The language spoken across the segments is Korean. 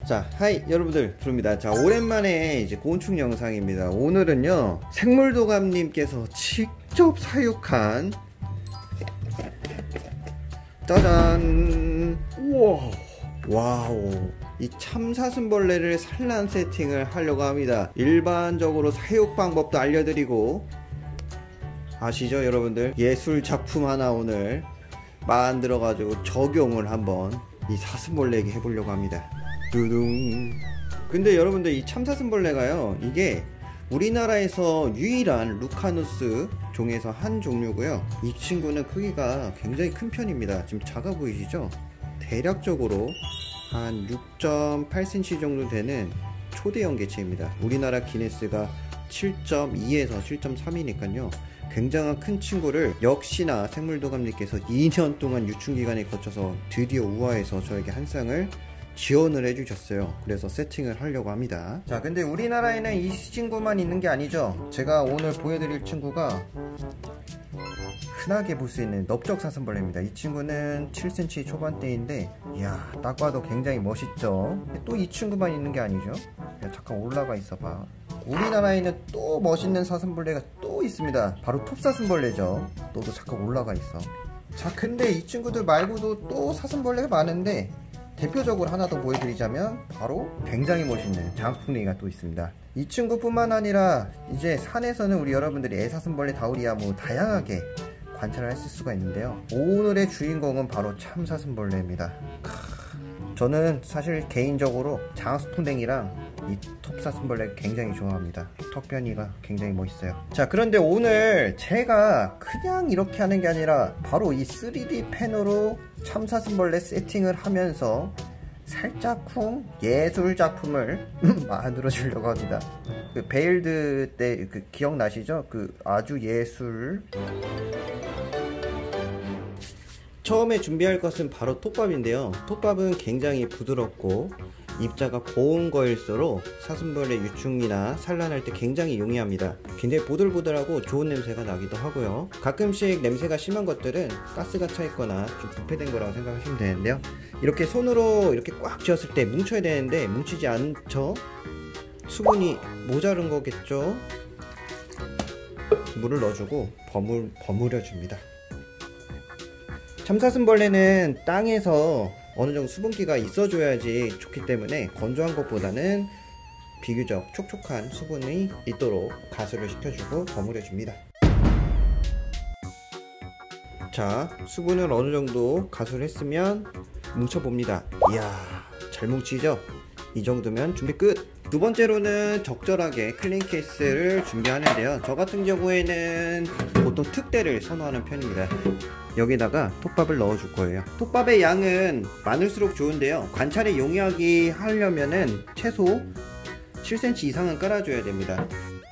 자, 하이 여러분들, 부릅니다. 자, 오랜만에 이제 곤충 영상입니다. 오늘은요, 생물도감님께서 직접 사육한, 짜잔, 우와, 와우, 이 참사슴벌레를 산란 세팅을 하려고 합니다. 일반적으로 사육 방법도 알려드리고, 아시죠 여러분들? 예술 작품 하나 오늘 만들어 가지고 적용을 한번 이 사슴벌레에게 해보려고 합니다. 두둥. 근데 여러분들, 이 참사슴벌레가요, 이게 우리나라에서 유일한 루카누스 종에서 한 종류고요. 이 친구는 크기가 굉장히 큰 편입니다. 지금 작아 보이시죠? 대략적으로 한 6.8cm 정도 되는 초대형 개체입니다. 우리나라 기네스가 7.2에서 7.3이니까요 굉장한 큰 친구를 역시나 생물도감님께서 2년 동안 유충기간에 거쳐서 드디어 우아해서 저에게 한 쌍을 지원을 해주셨어요. 그래서 세팅을 하려고 합니다. 자, 근데 우리나라에는 이 친구만 있는 게 아니죠. 제가 오늘 보여드릴 친구가 흔하게 볼 수 있는 넓적사슴벌레입니다. 이 친구는 7cm 초반대인데, 이야, 딱 봐도 굉장히 멋있죠. 또 이 친구만 있는 게 아니죠. 야, 잠깐 올라가 있어봐. 우리나라에는 또 멋있는 사슴벌레가 또 있습니다. 바로 톱사슴벌레죠. 너도 잠깐 올라가 있어. 자, 근데 이 친구들 말고도 또 사슴벌레가 많은데, 대표적으로 하나 더 보여드리자면 바로 굉장히 멋있는 장풍뎅이가 또 있습니다. 이 친구뿐만 아니라 이제 산에서는 우리 여러분들이 애사슴벌레, 다우리아 뭐 다양하게 관찰을 하실 수가 있는데요, 오늘의 주인공은 바로 참사슴벌레입니다. 저는 사실 개인적으로 장수풍뎅이랑 이 톱사슴벌레 굉장히 좋아합니다. 턱변이가 굉장히 멋있어요. 자, 그런데 오늘 제가 그냥 이렇게 하는 게 아니라 바로 이 3D 펜으로 참사슴벌레 세팅을 하면서 살짝쿵 예술 작품을 만들어 주려고 합니다. 그 베일드 때 그 기억나시죠? 그 아주 예술. 처음에 준비할 것은 바로 톱밥인데요, 톱밥은 굉장히 부드럽고 입자가 고운 거일수록 사슴벌레 유충이나 산란할 때 굉장히 용이합니다. 굉장히 보들보들하고 좋은 냄새가 나기도 하고요. 가끔씩 냄새가 심한 것들은 가스가 차 있거나 좀 부패된 거라고 생각하시면 되는데요, 이렇게 손으로 이렇게 꽉 쥐었을 때 뭉쳐야 되는데 뭉치지 않죠? 수분이 모자른 거겠죠? 물을 넣어주고 버무려 줍니다. 참사슴벌레는 땅에서 어느정도 수분기가 있어줘야지 좋기 때문에 건조한 것보다는 비교적 촉촉한 수분이 있도록 가수를 시켜주고 버무려 줍니다. 자, 수분을 어느정도 가수를 했으면 뭉쳐봅니다. 이야, 잘 뭉치죠? 이 정도면 준비 끝! 두 번째로는 적절하게 클린 케이스를 준비하는데요, 저 같은 경우에는 보통 특대를 선호하는 편입니다. 여기다가 톱밥을 넣어 줄 거예요. 톱밥의 양은 많을수록 좋은데요, 관찰에 용이하게 하려면은 최소 7cm 이상은 깔아줘야 됩니다.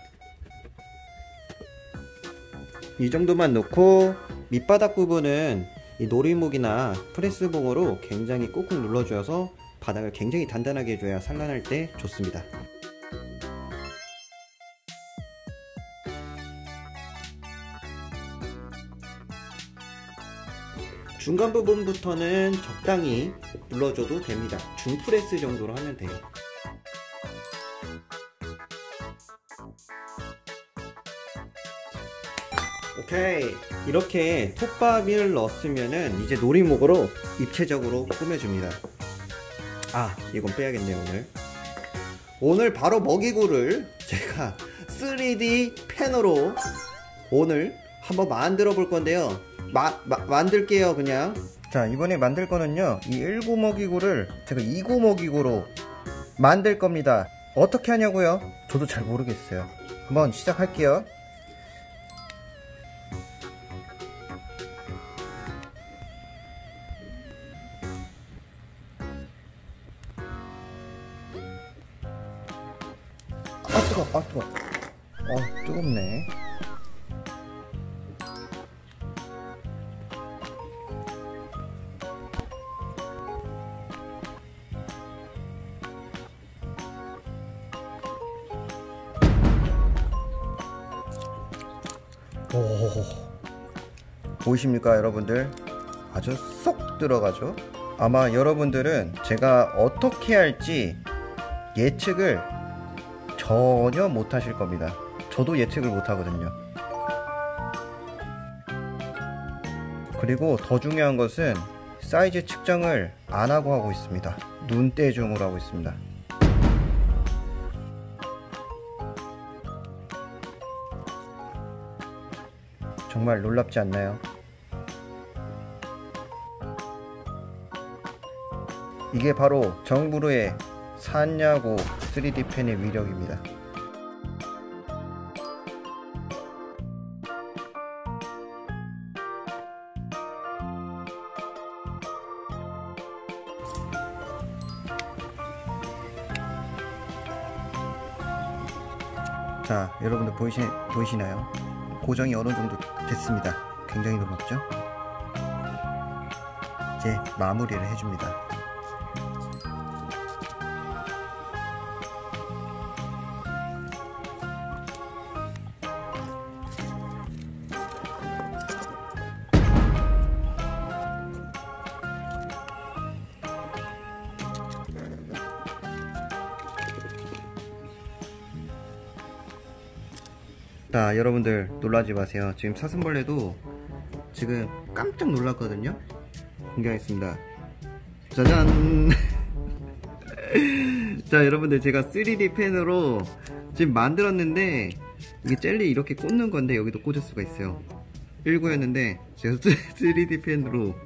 이 정도만 넣고 밑바닥 부분은 이 놀이목이나 프레스봉으로 굉장히 꾹꾹 눌러줘서 바닥을 굉장히 단단하게 해줘야 산란할 때 좋습니다. 중간 부분부터는 적당히 눌러줘도 됩니다. 중프레스 정도로 하면 돼요. 오케이, 이렇게 톱밥을 넣었으면은 이제 놀이목으로 입체적으로 꾸며줍니다. 아, 이건 빼야겠네요. 오늘 바로 먹이구를 제가 3D 펜으로 오늘 한번 만들어 볼 건데요, 만들게요 그냥. 자, 이번에 만들 거는요, 이 1구 먹이구를 제가 2구 먹이구로 만들 겁니다. 어떻게 하냐고요? 저도 잘 모르겠어요. 한번 시작할게요. 아, 뜨거. 뜨겁네. 오, 보이십니까 여러분들? 아주 쏙 들어가죠. 아마 여러분들은 제가 어떻게 할지 예측을 전혀 못 하실 겁니다. 저도 예측을 못 하거든요. 그리고 더 중요한 것은 사이즈 측정을 안 하고 있습니다. 눈대중으로 하고 있습니다. 정말 놀랍지 않나요? 이게 바로 정부르의 샀냐고 3D 펜의 위력입니다. 자, 여러분들 보이시나요? 고정이 어느 정도 됐습니다. 굉장히 놀랍죠? 이제 마무리를 해줍니다. 자, 여러분들 놀라지 마세요. 지금 사슴벌레도 지금 깜짝 놀랐거든요. 공개하겠습니다. 짜잔. 자, 여러분들 제가 3D 펜으로 지금 만들었는데 이게 젤리 이렇게 꽂는 건데 여기도 꽂을 수가 있어요. 19였는데 제가 3D 펜으로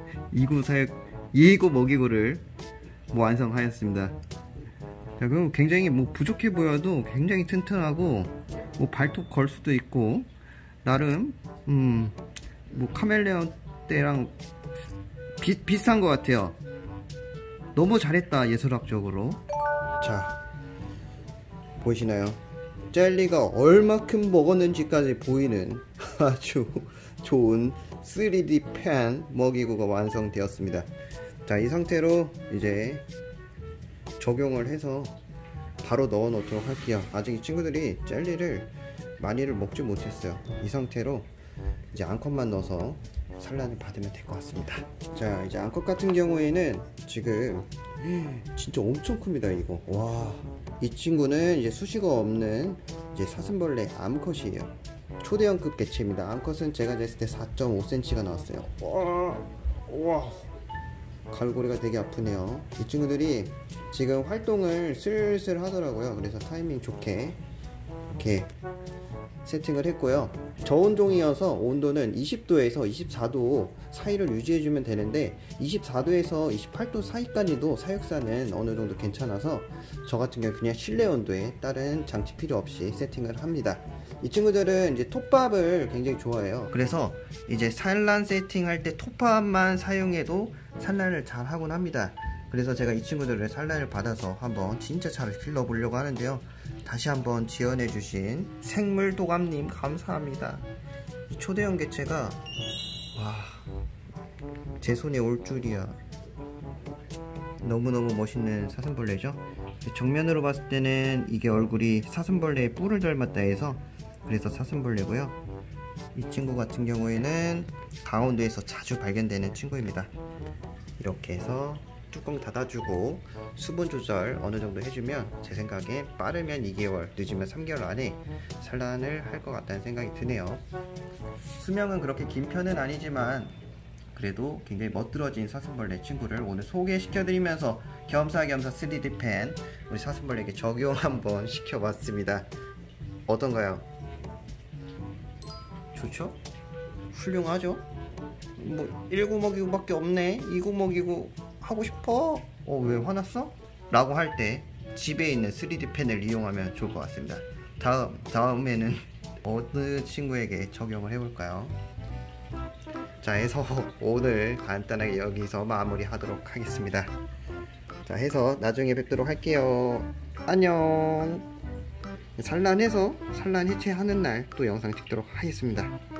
2구 먹이고를 완성하였습니다. 자, 그럼 굉장히 부족해 보여도 굉장히 튼튼하고 발톱 걸 수도 있고 나름 카멜레온 때랑 비슷한 것 같아요. 너무 잘했다, 예술학적으로. 자, 보이시나요? 젤리가 얼마큼 먹었는지까지 보이는 아주 좋은 3D 펜 먹이구가 완성되었습니다. 자, 이 상태로 이제 적용을 해서 바로 넣어 놓도록 할게요. 아직 이 친구들이 젤리를 많이를 먹지 못했어요. 이 상태로 이제 암컷만 넣어서 산란을 받으면 될 것 같습니다. 자, 이제 암컷 같은 경우에는 지금 진짜 엄청 큽니다. 이거 와, 이 친구는 이제 수시가 없는 이제 사슴벌레 암컷이에요. 초대형급 개체입니다. 암컷은 제가 쟀을 때 4.5cm가 나왔어요. 와, 갈고리가 되게 아프네요. 이 친구들이 지금 활동을 슬슬 하더라고요. 그래서 타이밍 좋게 이렇게 세팅을 했고요. 저온종이어서 온도는 20도에서 24도 사이를 유지해주면 되는데 24도에서 28도 사이까지도 사육사는 어느 정도 괜찮아서 저 같은 경우 그냥 실내 온도에 다른 장치 필요 없이 세팅을 합니다. 이 친구들은 이제 톱밥을 굉장히 좋아해요. 그래서 이제 산란 세팅할 때 톱밥만 사용해도 산란을 잘 하곤 합니다. 그래서 제가 이 친구들을 산란을 받아서 한번 진짜 잘 길러 보려고 하는데요. 다시 한번 지원해 주신 생물도감님 감사합니다. 이 초대형 개체가 와, 제 손에 올 줄이야. 너무너무 멋있는 사슴벌레죠. 정면으로 봤을 때는 이게 얼굴이 사슴벌레의 뿔을 닮았다 해서 그래서 사슴벌레고요. 이 친구 같은 경우에는 강원도에서 자주 발견되는 친구입니다. 이렇게 해서 뚜껑 닫아주고 수분 조절 어느 정도 해주면 제 생각에 빠르면 2개월, 늦으면 3개월 안에 산란을 할 것 같다는 생각이 드네요. 수명은 그렇게 긴 편은 아니지만 그래도 굉장히 멋들어진 사슴벌레 친구를 오늘 소개시켜드리면서 겸사겸사 3D 펜 우리 사슴벌레에게 적용 한번 시켜봤습니다. 어떤가요? 좋죠? 훌륭하죠? 1구 먹이고 밖에 없네. 2구 먹이고 하고 싶어? 왜 화났어? 라고 할 때 집에 있는 3D 펜을 이용하면 좋을 것 같습니다. 다음에는 어느 친구에게 적용을 해볼까요? 자, 해서 오늘 간단하게 여기서 마무리 하도록 하겠습니다. 자, 해서 나중에 뵙도록 할게요. 안녕. 산란 해체하는 날 또 영상 찍도록 하겠습니다.